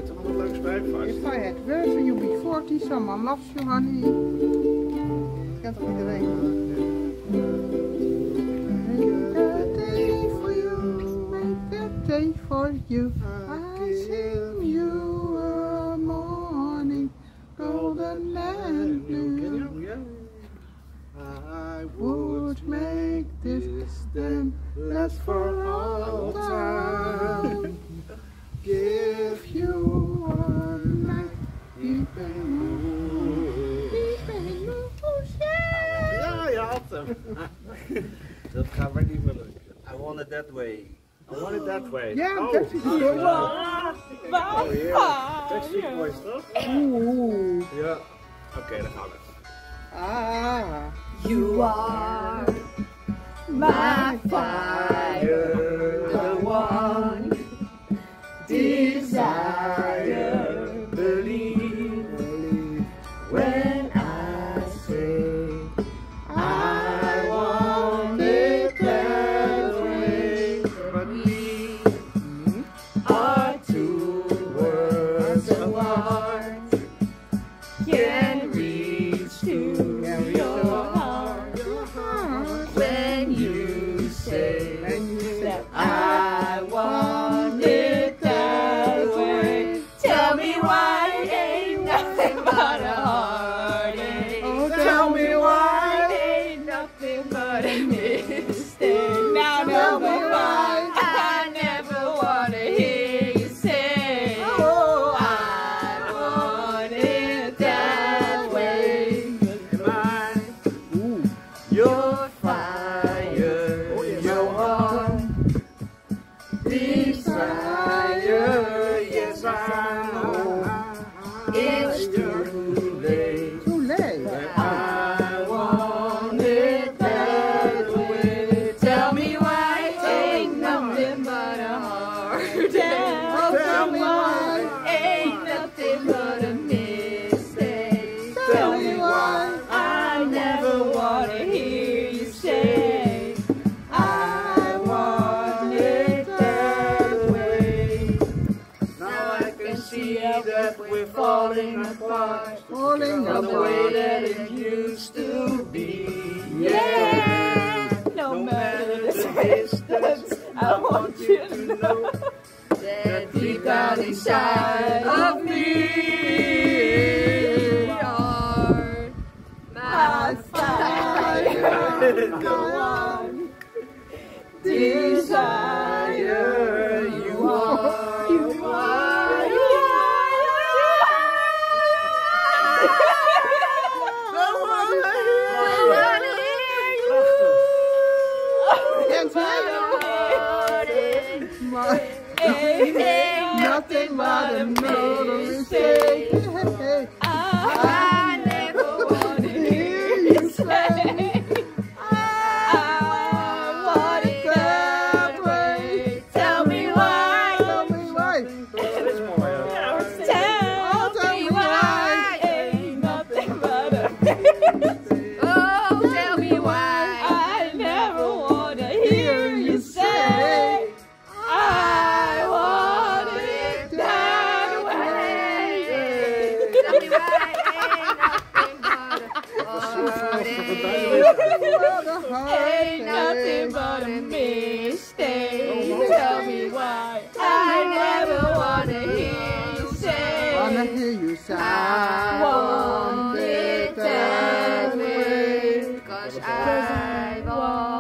zit er nog wat leuks bij vast. If I had birds when you be 40, someone loves you, honey. Kent toch iedereen? Day for you, I sing you a morning, golden and blue. I would make this then last for all time. Give you a night, deep in Ja, je had hem. Dat gaat maar niet meer lukken. I want it that way. I want it that way. Ja, oh. dat is het. Oh, yeah. Backstreet Boys, toch? Oeh. Ja. Oké, dan gaan we. Ah. You are my fire, the one desire, believe when I say I want it that way. Believe are two words apart, can reach to your heart when you say that I want it that way. Tell me why it ain't nothing but a heartache. Oh, Tell me why it ain't nothing but a mistake. Now tell me why I never wanna hear you say, oh, I want it that way. Your fire, your one desire, yes I know it's too late. Too late. I want it that way. Tell me why it ain't nothing but a heartache. Tell me why it ain't nothing but a mistake. Tell me why I never wanna hear you say I want it that way. Now I can see that we're falling apart. Falling From the way that it used to be. Yeah, no matter the distance, I want you to know that deep down inside of me, you are my fire, the one desire. You are, you are, you nothing but a mistake. I never wanna hear you say I want it that way. Tell me why. Tell me why. Tell me why. Ain't nothing but a oh, tell me why. I never wanna hear you say I want it that way. Tell me why. Ain't nothing but a mistake. Tell me why I never wanna hear you say Wanna hear you say I want it that way. 'Cause I want